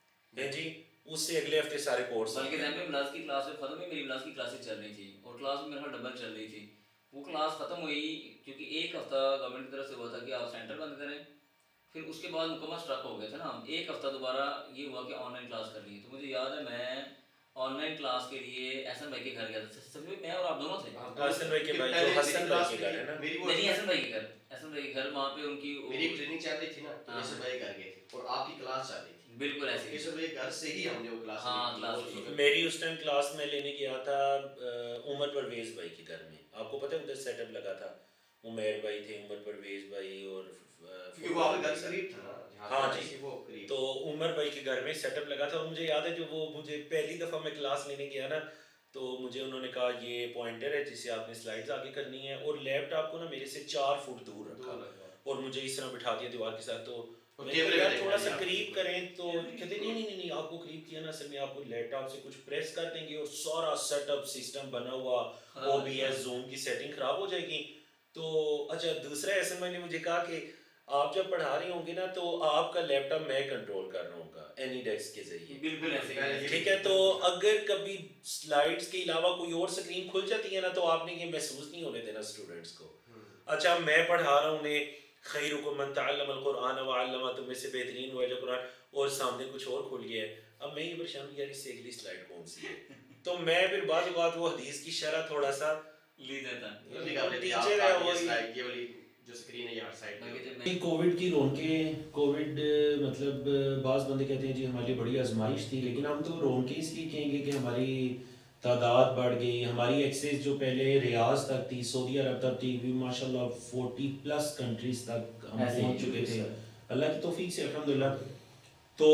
है जी, उससे अगले हफ्ते सारे कोर्स बल्कि जब मैं मिलास की क्लास में खत्म हुई, मेरी मिलास की क्लासेस चल रही थी और क्लास में मेरा डबल चल रही थी। वो क्लास खत्म हुई क्योंकि एक हफ्ता गवर्नमेंट की तरफ से हुआ था कि आप सेंटर बंद करें, फिर उसके बाद मुकम्मल स्ट्रक हो गए थे ना, एक हफ्ता दोबारा ये हुआ कि ऑनलाइन क्लास कर ली। तो मुझे याद है मैं ऑनलाइन क्लास के लिए एहसन भाई के घर गया था, सभी मैं और आप दोनों थे। हसन भाई के भाई जो हसन भाई के घर है ना, नहीं एहसन भाई के घर, एहसन भाई के घर वहाँ पे उनकी मेरी ट्रेनिंग चल रही थी ना, तो एहसन भाई घर गए थे और आपकी क्लास चल रही थी। बिल्कुल ऐसे एहसन भाई घर से ही हमने वो क्लास हाँ, ली। क्लास मेरी उस टाइम क्लास में लेने गया था उमर परवेज भाई के घर में, आपको पता है उधर सेटअप लगा था, उमर भाई थे, उमर परवेज भाई और क्योंकि वो आपके घर करीब था ना। हाँ जी, वो तो उमर भाई के घर में सेटअप लगा था और मुझे याद है जो वो मुझे पहली दफ़ा मैं क्लास लेने गया ना, तो मुझे उन्होंने कहा ये पॉइंटर है जिससे आपने स्लाइड्स आगे करनी है और लैपटॉप को ना मेरे से चार फुट दूर रखा और मुझे इस तरह बिठा दिया दीवार के साथ। तो यार थोड़ा सा करीब करें, तो कहते नहीं नहीं नहीं आपको करीब किया ना असल में आपको लैपटॉप से कुछ प्रेस कर देंगे और सारा सेटअप सिस्टम बना हुआ ओबीएस जूम की सेटिंग खराब हो जाएगी। तो अच्छा दूसरा ऐसे मैंने मुझे कहा कि आप जब पढ़ा रहे होंगे ना तो आपका लैपटॉप मैं कंट्रोल कर रहा हूँगा एनीडेस्क के जरिए, बिल्कुल ऐसे, ठीक है। तो अगर कभी स्लाइड्स के अलावा कोई और स्क्रीन खुल जाती है ना तो आपने ये महसूस नहीं होने देना स्टूडेंट्स को। अच्छा मैं पढ़ा रहा हूँ उन्हें खैरुकुम मन तअल्लमल कुरआन व अल्लमा, तुम में से बेहतरीन वो है जो कुरान, और सामने कुछ और खुल गया है। अब मैं ये परेशान हूँ यार इससे अगली स्लाइड कौन सी है, तो मैं फिर बाद बात वो हदीस की शरह थोड़ा सा ली देता टीचर है वो ये वाली जो स्क्रीन है यहाँ साइड पे। कोविड की रौनकें, कोविड मतलब बाज़ बंदे कहते हैं जी हमारे लिए बड़ी आजमाइश थी, लेकिन हम तो रौनकें इसलिए कहेंगे कि हमारी तादाद बढ़ गई, हमारी एक्सेस जो पहले रियाज तक थी, सऊदी अरब तक थी, भी माशाल्लाह फोर्टी प्लस कंट्रीज तक हम पहुंच चुके थे अल्लाह की तौफीक से अल्हम्दुलिल्लाह। तो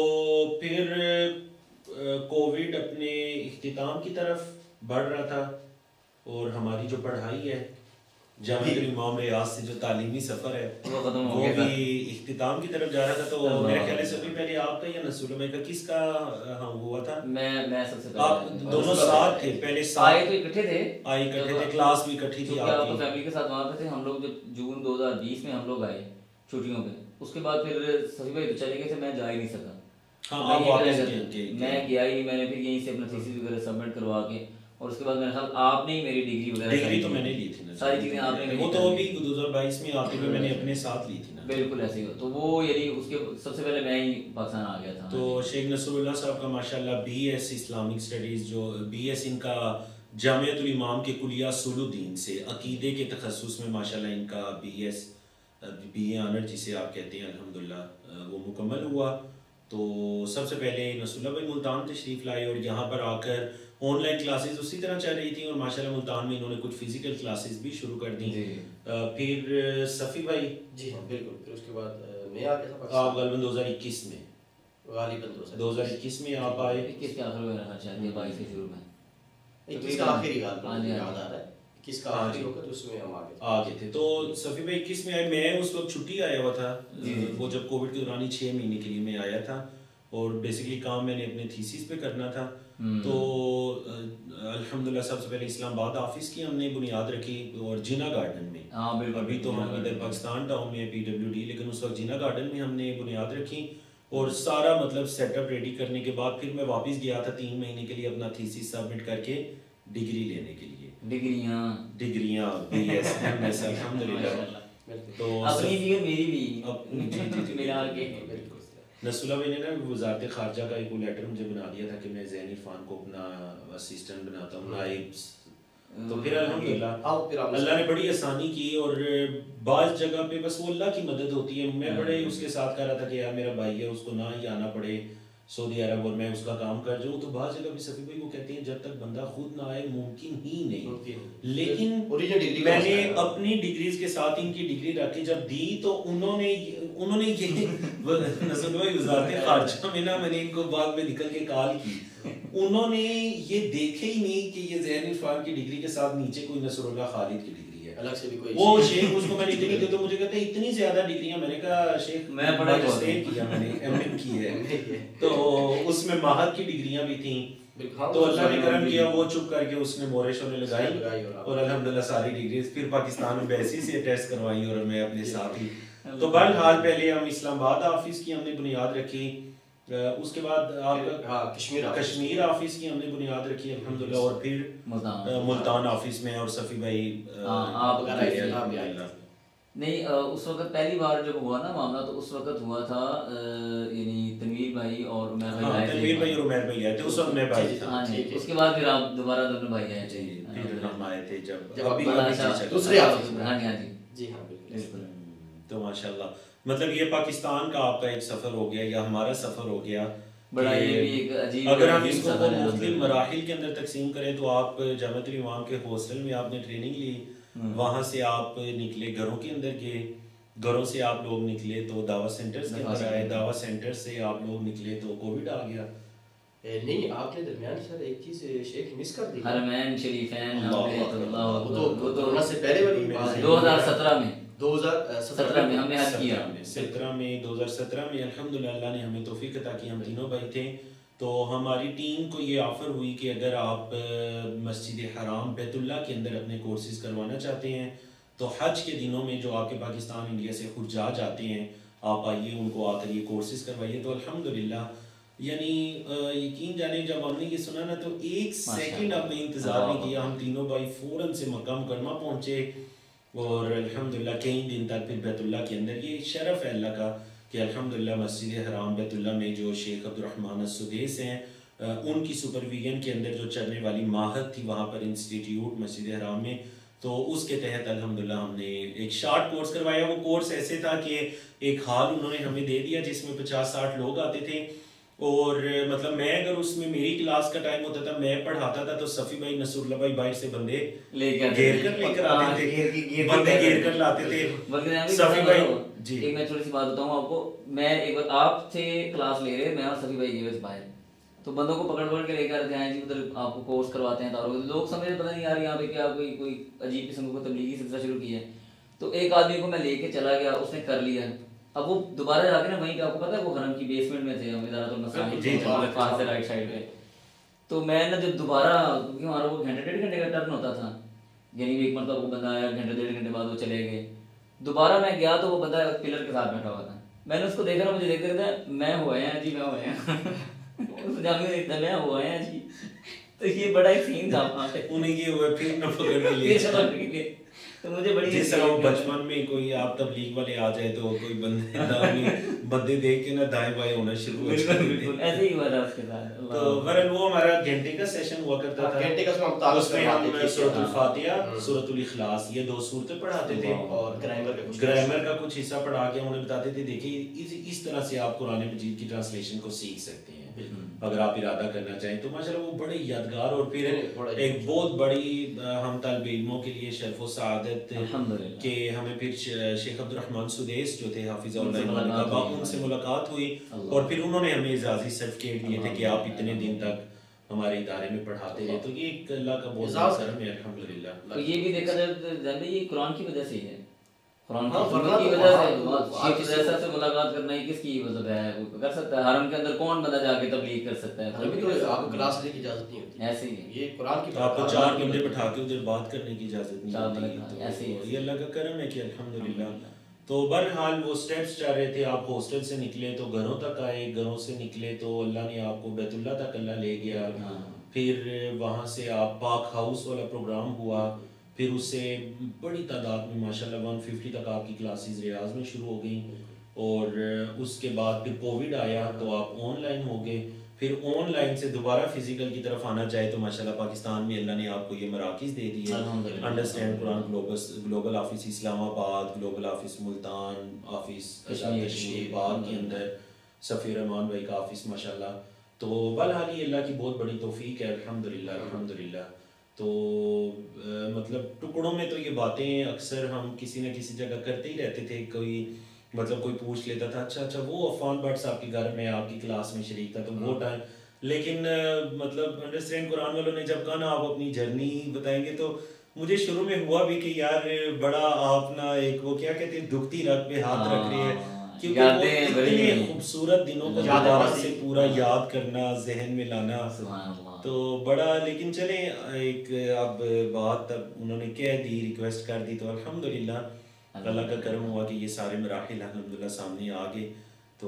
फिर कोविड अपने इख्तिताम की तरफ बढ़ रहा था और हमारी जो पढ़ाई है जामिअतुल इमाम रियाज से जो तालीमी सफ़र है वो खत्म हो वो गया भी इख्तिताम की तरफ जा रहा था। तो मेरे ख्याल से पहले आपका या नसूल भाई का किसका हाँ हुआ था? मैं मैं सबसे पहले, आप दोनों साथ थे पहले, आए तो इकट्ठे थे, आए इकट्ठे थे, क्लास भी इकट्ठी थी आपकी आपकी फैमिली के साथ वहाँ पे थे हम लोग। जब जून दो हज़ार बीस में हम लोग आए छुट्टियों पे, उसके बाद फिर सभी भाई चले गए थे, मैं जा ही नहीं सका। हाँ, मैं, आप वापस गए, मैं गया ही, मैंने फिर यहीं से अपना थीसिस वगैरह सबमिट करवा के, और उसके बाद मेरे ख्याल आपने ही मेरी डिग्री वगैरह डिग्री तो मैंने ली थी ना, सारी चीजें आपने, वो तो अभी दो हज़ार बाईस में आते हुए मैंने अपने साथ ली थी ना। बिल्कुल ऐसे ही। तो वो यदि उसके सबसे पहले मैं ही पाकिस्तान आ गया था। तो शेख नसरुल्लाह साहब का माशाल्लाह बीएस इस्लामिक स्टडीज़ जो बीएस इनका जामिअतुल इमाम के कुलिया सुलुद्दीन से अकीदे के तखस्सुस में माशाल्लाह इनका बीएस बीए ऑनर जिसे आप कहते हैं अल्हम्दुलिल्लाह वो मुकम्मल हुआ। तो सबसे पहले नसरुल्लाह भाई मुल्तान तशरीफ़ लाए और यहाँ पर आकर ऑनलाइन क्लासेस उसी तरह चल रही थी और माशाल्लाह मुल्तान में इन्होंने कुछ फिजिकल क्लासेस भी शुरू कर दी। फिर सफ़ी भाई जी हाँ बिल्कुल, फिर उसके बाद मैं आ गया था आप गलबन दो हज़ार इक्कीस में, गालिबन दो हज़ार इक्कीस में आप आए, इक्कीस के आखिर में मेरा ख्याल है, बाईस के शुरू में, इक्कीस का आखिरी गालिबन याद आ रहा है, इक्कीस का आखिरी होकर उसमें हम आ गए आ गए थे। तो सफ़ी भाई इक्कीस में आए, मैं उस वक्त छुट्टी आया हुआ था, वो जब कोविड के दौरान ही छः महीने के लिए मैं आया था और बेसिकली काम मैंने अपने थीसिस पे करना था। तो अल्हम्दुलिल्लाह सबसे पहले इस्लामाबाद ऑफिस की हमने बुनियाद रखी और जिना गार्डन में। हाँ बिल्कुल, अभी तो हम इधर पाकिस्तान टाउन में पीडब्ल्यूडी, लेकिन उस वक्त जिना गार्डन में हमने बुनियाद रखी और सारा मतलब सेटअप रेडी करने के बाद फिर मैं वापस गया था तीन महीने के लिए अपना थीसिस सबमिट करके डिग्री लेने के लिए। डिग्रियां डिग्रियां बीएस एमएस अल्हम्दुलिल्लाह। तो अपनी भी मेरी भी अपनी जी जी जी मिला के नसरुल्लाह भाई ने ना वज़ारत ख़ारजा का एक लेटर मुझे बना दिया था कि मैं ज़ैन इरफान को अपना असिस्टेंट बनाता हूँ, नाइब। तो फिर अल्हम्दुलिल्लाह अल्लाह ने बड़ी आसानी की और बाज़ जगह पे बस वो अल्लाह की मदद होती है। मैं बड़े उसके साथ कह रहा था कि यार मेरा भाई है, उसको ना ही आना पड़े सऊदी अरब और मैं उसका काम कर जाऊँ। तो बाज़ जगह भी सफ़ी भाई वो कहते हैं जब तक बंदा खुद ना आए मुमकिन ही नहीं। लेकिन मैंने अपनी डिग्रीज के साथ इनकी डिग्री रख के जब दी तो उन्होंने उन्होंने ये नज़र भाई वज़ारत ख़ारजा में ना मैंने इनको बाद में निकल के कॉल की, उन्होंने ये देखे ही नहीं कि ये ज़ैन इरफान की डिग्री के साथ नीचे कोई नसरुल्लाह खालिद की डिग्री है। हैं अलग से भी कोई वो शेख उसको मैंने इतनी दी तो मुझे कहते हैं इतनी ज्यादा डिग्रियां, मैंने कहा शेख मैं पढ़ा किया, मैंने एमए की है तो उसमें माहर की डिग्रियां भी थी। तो अल्लाह ने करम किया, वो चुप करके उसने मोरे शोरे लगाई और अल्हम्दुलिल्लाह सारी डिग्री फिर पाकिस्तान में वैसी से टेस्ट करवाई और मैं अपने साथ ही। तो बहरहाल पहले हम इस्लामाबाद ऑफिस की हमने बुनियाद रखी, उसके बाद आपका कश्मीर कश्मीर ऑफिस की हमने बुनियाद रखी अल्हम्दुलिल्लाह, और फिर मुल्तान ऑफिस में और सफ़ी भाई आप नहीं उस वक्त पहली बार जब हुआ ना मामला तो उस वक्त हुआ था यानी तनवीर भाई और उमर भाई आए थे, तनवीर भाई और उमर भाई आए थे उस वक्त मैं भाई था। हां जी, उसके बाद फिर आप दोबारा दोनों भाई आए थे, फिर हम आए थे जब अभी दूसरे ऑफिस में। हां जी हां जी जी हां बिल्कुल। तो माशाल्लाह मतलब ये पाकिस्तान का आपका एक सफर हो गया या हमारा सफर हो गया बड़ा, ये भी एक अजीब, अगर हम इसको मुख्तलिफ मराहिल के अंदर तकसीम करें तो आप जामिअतुल इमाम के हॉस्टल में आपने ट्रेनिंग ली, वहाँ से आप निकले घरों के अंदर गए, घरों से आप लोग निकले तो दावा सेंटर्स के अंदर आए, दावा सेंटर से आप लोग निकले तो कोविड आ गया। नहीं आपने दरमियान सर एक चीज शेख मिस कर दी, हरमैन शरीफैन हमने वो तो कोरोना से पहले वाली बात दो हज़ार सत्रह में दो हज़ार सत्रह में हमने हज किया, सत्रह में दो हज़ार सत्रह में अल्हम्दुलिल्लाह अल्लाह ने हमें तौफीक अता की, हम तीनों भाई थे। तो हमारी टीम को ये ऑफ़र हुई कि अगर आप मस्जिद हराम बैतुल्लाह के अंदर अपने कोर्सेज़ करवाना चाहते हैं तो हज के दिनों में जो आपके पाकिस्तान इंडिया से हुज्जाज आते हैं आप आइए, उनको आकर ये कोर्सेज़ करवाइए। तो अल्हम्दुलिल्लाह यानी यकीन जाने जब हमने ये सुना ना तो एक सेकंड हमने इंतज़ार नहीं किया, हम तीनों भाई फ़ौरन से मक्का मुकरमा पहुँचे और अल्हम्दुलिल्लाह कई दिन तक फिर बैतुल्लाह के अंदर ये शरफ़ है अल्लाह का कि अल्हम्दुलिल्लाह मस्जिद हराम बैतुल्लाह में जो शेख अब्दुर्रहमान अस्सुदैस हैं उनकी सुपरविजन के अंदर जो चलने वाली माहद थी वहाँ पर इंस्टीट्यूट मस्जिद हराम में, तो उसके तहत अल्हम्दुलिल्लाह हमने एक शार्ट कोर्स करवाया। वो कोर्स ऐसे था कि एक हाल उन्होंने हमें दे दिया जिसमें पचास साठ लोग आते थे और मतलब मैं अगर उसमें मेरी क्लास का टाइम होता था मैं पढ़ाता था तो सफ़ी भाई नसूरुल्लाह भाई बाहर से बंदे लेकर घेर कर लेकर आते थे, बंदे घेर कर लाते थे सफ़ी भाई जी। एक मैं थोड़ी सी बात बताऊं आपको, मैं एक बार आप थे क्लास ले रहे, मैं और सफ़ी भाई गए बाहर, तो बंदों को पकड़ पकड़ के लेकर के आए जी उधर आपको कोर्स करवाते हैं तारों, लोग समझ पता नहीं यार यहाँ पे क्या कोई कोई अजीब किस्म को तबलीगी सिलसिला शुरू किया है। तो एक आदमी को मैं लेके चला गया, उसने कर लिया, अब वो दोबारा जाके ना वहीं पे आपको पता है वो हरम की बेसमेंट में थे हम इदारतुल मसाजिद से राइट साइड पे, तो मैं ना जब दोबारा क्योंकि हमारा वो घंटे डेढ़ घंटे का टर्न होता था, यानी एक मतलब वो बंदा आया घंटे डेढ़ घंटे बाद वो चले गए, दोबारा मैं गया तो वो बंदा पिलर के साथ बैठा हुआ था, मैंने उसको देखा ना मुझे देख रहा था मैं हुआ है जी मैं हुआ है मैं हुआ है जी। तो ये बड़ा एक सीन था वहाँ पे, उन्हें ये हुआ फिर न पकड़ के लिए तो मुझे बड़ी जैसे वो बचपन में कोई आप तबलीग वाले आ जाए तो कोई बंदे बंदे देख के ना दाएं बाएं होना शुरू हो जाते हैं, ऐसे ही हुआ था उसके साथ। तो बहरहाल वो हमारा घंटे का सेशन हुआ करता था, घंटे का उसमें हम सूरतुल फातिहा सूरतुल इखलास ये दो सूरतें पढ़ाते थे और ग्रामर का कुछ ग्रामर का कुछ हिस्सा पढ़ा के उन्हें बताते थे देखिए इस इस तरह से आप कुरान मजीद की ट्रांसलेशन को सीख सकते हैं अगर आप इरादा करना चाहें तो माशाल्लाह वो बड़े यादगार और फिर एक बहुत बड़ी हम तालिब इल्मों के लिए शर्फ व सआदत कि हमें फिर शेख अब्दुर्रहमान सुदैस जो थे हाफिज़हुल्लाह उनसे मुलाकात हुई और फिर उन्होंने हमें इजाज़ी सर्टिफिकेट दिए थे कि आप इतने दिन तक हमारे इदारे में पढ़ाते रहे, तो ये एक अल्लाह का बहुत बड़ा करम है अल्हम्दुलिल्लाह। तो ये भी देखा जाए ये कुरान की वजह से है, कुरान की वजह से शेख जैसा से मुलाकात करना ही किसकी मतलब है, वो कर सकता है हरम के अंदर कौन बंदा जाके तबलीग कर सकता है, आपको क्लास लेने की इजाजत नहीं होती, ऐसे ही ये कुरान की आपको चार घंटे बैठा के उधर बात करने की इजाजत नहीं होती, ऐसे ही ये अल्लाह का करम है कि अल्हम्दुलिल्लाह। तो बहरहाल वो स्टेप्स जा रहे थे, आप हॉस्टल से निकले तो घरों तक आए, घरों से निकले तो अल्लाह ने आपको बैतुल्लाह तक अल्लाह ले गया, फिर वहाँ से आप पाक हाउस वाला प्रोग्राम हुआ, फिर उससे बड़ी तादाद में माशाल्लाह एक सौ पचास तक आपकी क्लासेस रियाज में शुरू हो गई और उसके बाद फिर कोविड आया तो आप ऑनलाइन हो गए, फिर ऑनलाइन से दोबारा फिजिकल की तरफ आना चाहे तो माशाल्लाह पाकिस्तान में अल्लाह ने आपको ये मराकिज़ दे दिए, understand Quran global global office Islamabad, global office Multan office Kashmir Bagh के अंदर सफ़ी रहमान भाई का ऑफिस माशाल्लाह। तो बहरहाल ये अल्लाह की बहुत बड़ी तौफीक है अल्हम्दुलिल्लाह अल्हम्दुलिल्लाह। तो आ, मतलब टुकड़ों में तो ये बातें अक्सर हम किसी न किसी जगह करते ही रहते थे, कोई मतलब कोई पूछ लेता था अच्छा अच्छा वो अफान भट्ट साहब के घर में आपकी क्लास में शरीक था तो वो टाइम, लेकिन मतलब अंडरस्टैंड कुरान वालों ने जब कहा ना आप अपनी जर्नी बताएंगे तो मुझे शुरू में हुआ भी कि यार बड़ा आप ना एक वो क्या कहते हैं दुखती रग पे हाथ रख रहे हैं, क्योंकि वो इतने खूबसूरत दिनों को दोबारा से पूरा याद करना, जहन में लाना, तो बड़ा। लेकिन चले एक अब बात अब उन्होंने कह दी, रिक्वेस्ट कर दी, तो अल्हम्दुलिल्लाह अल्लाह का करम हुआ कि ये सारे मराहिल अल्हम्दुलिल्लाह सामने आ गए। तो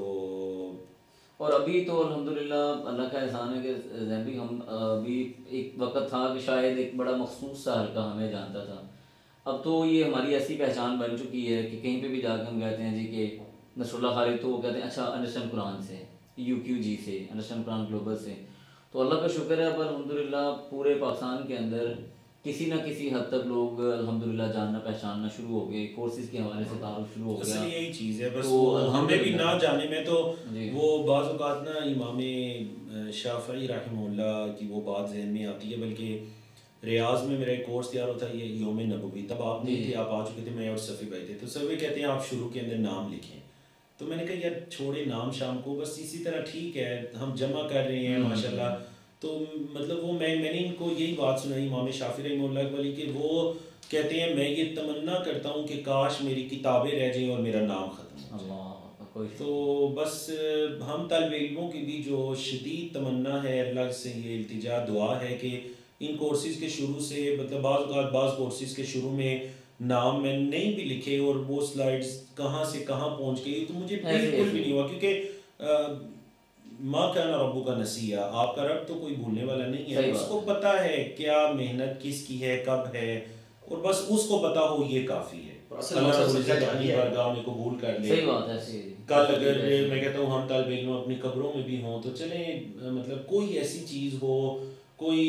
और अभी तो अल्हम्दुलिल्लाह अल्लाह का एहसान है कि जैन भी हम अभी एक वक्त था कि शायद एक बड़ा मखसूस सा हल्का हमें जानता था, अब तो ये हमारी ऐसी पहचान बन चुकी है कि कहीं पे भी जाकर हम कहते हैं जी कि नसरुल्लाह खालिद, तो वो कहते हैं अच्छा अंडरस्टैंड कुरान से, यू क्यू जी से, अंडरस्टैंड कुरान ग्लोबल से। तो अल्लाह का शुक्र है, पर अल्हम्दुलिल्लाह पूरे पाकिस्तान के अंदर किसी ना किसी हद तक लोग अल्हम्दुलिल्लाह जानना पहचानना शुरू हो गए, कोर्सेज के हवाले से तारुफ शुरू हो गया। असल यही चीज़ है, बस तो हमें भी ना जाने में तो वो बाज़ औक़ात ना इमाम शाफ़ी रहमहुल्लाह की वो बात ज़हन में आती है, बल्कि रियाज में मेरा एक कोर्स तैयार होता है, ये योम नबवी, तब आप नहीं थे, आप आ चुके थे, मैं और सफ़ी भाई थे। तो सफ़ी कहते हैं आप शुरू के अंदर नाम लिखें, तो मैंने कहा यार छोड़े नाम शाम को, बस इसी तरह ठीक है, हम जमा कर रहे हैं माशाल्लाह। तो मतलब वो मैं मैंने इनको यही बात सुनाई इमाम शाफी रहमतुल्लाह वाली कि वो कहते हैं मैं ये तमन्ना करता हूँ कि काश मेरी किताबें रह जाएं और मेरा नाम ख़त्म हो जाए। तो बस हम तलब इल्मों की भी जो शदीद तमन्ना है, अल्लाह से ये इल्तिजा दुआ है कि इन कोर्सेज़ के शुरू से, मतलब बाज़ बाज़ कोर्सेज़ के शुरू में नाम मैंने नहीं भी लिखे और वो स्लाइड्स कहाँ से कहाँ पहुँच गई, तो मुझे बिल्कुल भी नहीं हुआ, क्योंकि माँ का ना रब्बू का नसिया, आपका रब तो कोई भूलने वाला नहीं है, उसको पता है क्या मेहनत किसकी है, कब है, और बस उसको पता हो ये काफ़ी है। बारगाह में कबूल कर ले। कल अगर मैं कहता हूँ हम तलब इल्म अपनी कब्रों में भी हों, तो चले मतलब कोई ऐसी चीज़ हो, कोई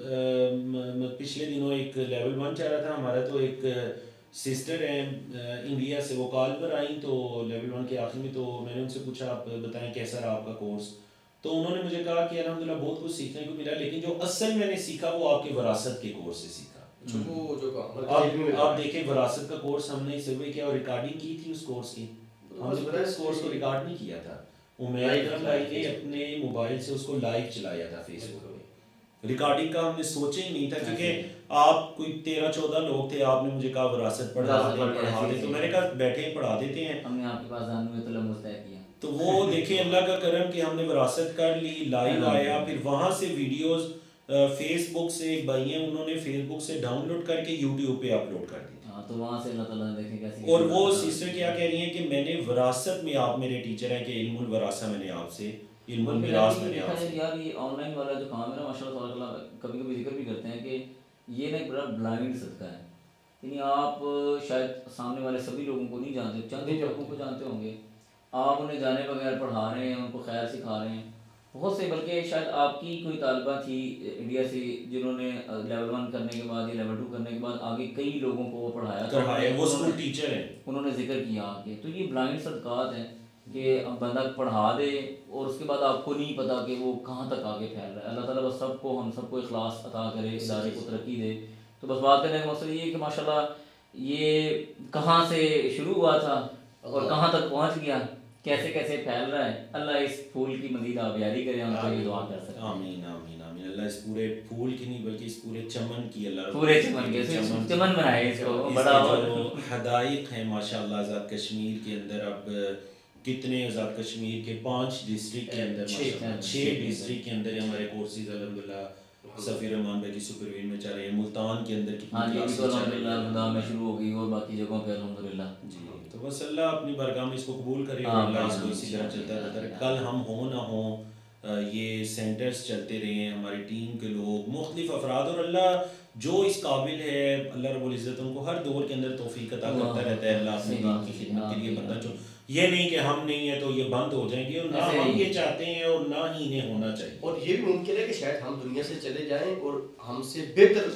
पिछले दिनों एक लेवल वन चल रहा था हमारा, तो एक सिस्टर है इंडिया से, वो कॉल पर आई, तो लेवल वन के आखिर में तो मैंने उनसे पूछा आप बताएं कैसा रहा आपका कोर्स, तो उन्होंने मुझे कहा कि अल्हम्दुलिल्लाह बहुत कुछ सीखने को मिला, लेकिन जो असल मैंने सीखा वो आपके विरासत के कोर्स से सीखा। वो जो आप, आप देखें विरासत का कोर्स हमने सर्वे किया और रिकॉर्डिंग की थी उस कोर्स की, हमने उस कोर्स को रिकॉर्ड नहीं किया था, उमैर भाई ने अपने मोबाइल से उसको लाइव चलाया था फेसबुक पे। रिकॉर्डिंग का हमने सोचा ही नहीं था, क्योंकि आप कोई तेरह चौदह लोग थे, आपने मुझे कहा विरासत पढ़ा दे पढ़ा दे, तो मैंने कहा बैठे पढ़ा देते हैं, हमने आपके पास आने में तलब मुस्तैद किया। तो वो देखें अल्लाह का करम कि हमने विरासत कर ली, लाइव आया, फिर वहाँ से वीडियोस फेसबुक से भाई हैं उन्होंने फेसबुक से डाउनलोड करके यूट्यूब पे अपलोड कर दी, तो वहाँ से अल्लाह ताला ने देखें कैसे। और वो सिस्टर क्या कह रही हैं कि मैंने विरासत में, आप मेरे टीचर हैं, कि इल्मुल विरासा मैंने आपसे, इल्मुल मिरास मैंने आपसे। यार ये ऑनलाइन वाला जो काम है ना माशाल्लाह, कभी कभी जिक्र भी करते हैं कि ये ना एक बड़ा ब्लाइंड सदका है, यानी आप शायद सामने वाले सभी लोगों को नहीं जानते, चंद लोगों को जानते होंगे, आप उन्हें जाने बगैर पढ़ा रहे हैं, उनको खैर सिखा रहे हैं बहुत से, बल्कि शायद आपकी कोई तालिबा थी इंडिया से जिन्होंने लेवल वन करने के बाद या लेवल टू करने के बाद आगे कई लोगों को वो पढ़ाया, पढ़ाया वो स्कूल टीचर है, उन्होंने जिक्र किया आगे। तो ये ब्लाइंड सदकात हैं कि बंदा पढ़ा दे और उसके बाद आपको नहीं पता कि वो कहाँ तक आगे फैल रहा है। अल्लाह ताला बस सबको, हम सबको इखलास अता करे, इदारे को तरक्की दे। तो बस बात करने का मकसद ये है कि माशाल्लाह ये कहाँ से शुरू हुआ था और कहाँ तक पहुँच गया, कैसे कैसे फैल रहा है। अल्लाह इस फूल की मज़ीद आबियारी करे, हम तो ये दुआ कर सकते हैं। आमीन आमीन आमीन। अल्लाह इस पूरे फूल की नहीं बल्कि इस पूरे चमन की, अल्लाह पूरे चमन के चमन, चमन बनाए इसको बड़ा। और हदाइक है माशाल्लाह आज़ाद कश्मीर के अंदर, अब कितने आज़ाद कश्मीर के पाँच डिस्ट्रिक्ट के अंदर, छः डिस्ट्रिक्ट के अंदर हमारे कोर्सेज अल्हम्दुलिल्लाह सफ़ी रहमान भाई की सुपरविजन में चल रहे हैं। मुल्तान के अंदर कितनी क्लासेस अल्हम्दुलिल्लाह में शुरू हो गई और बाकी जगहों पे अल्हम्दुलिल्लाह जी। तो बस अल्लाह अपनी बारगाह में इसको कबूल करे और अल्लाह इसको इसी तरह चलता रहता है। कल हम हो ना हो ये सेंटर्स चलते रहे हैं, हमारी टीम के लोग मुख्तलिफ अफराद, और अल्लाह जो इस काबिल है अल्लाह रब्बुल इज़्ज़त उनको हर दौर के अंदर तौफीक अता करता रहता है। अल्लाह अपनी दीन की खिदमत के लिए बंदा जो, ये नहीं कि हम नहीं है तो ये बंद हो जाएंगे, और ना हम ये चाहते हैं और ना ही इन्हें होना चाहिए। और ये भी मुमकिन है कि शायद हम दुनिया से चले जाएं और हमसे बेहतर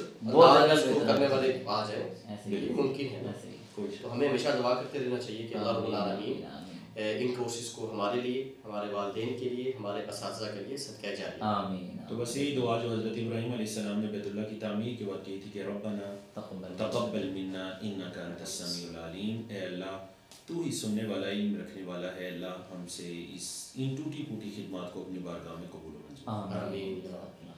करने वाले आ जाएं, ये मुमकिन है ना। तो हमें हमेशा दुआ करते रहना चाहिए कि अल्लाह रब्बुल आलमीन इन कोर्सेज को हमारे लिए, हमारे वालिदैन के लिए, हमारे असातिज़ा के लिए सदका जारी। आमीन। तो बस यही दुआ जो हज़रत इब्राहीम अलैहिस्सलाम ने बैतुल्लाह की तामीर के वक्त की थी कि रब्बना तक़ब्बल मिन्ना इन्नका अंतस समीउल अलीम, ए अल्लाह तू ही सुनने वाला, इल्म रखने वाला है, अल्लाह हमसे इस इन टूटी फूटी खिदमत को अपनी बारगाह में कबूल कर। आमीन।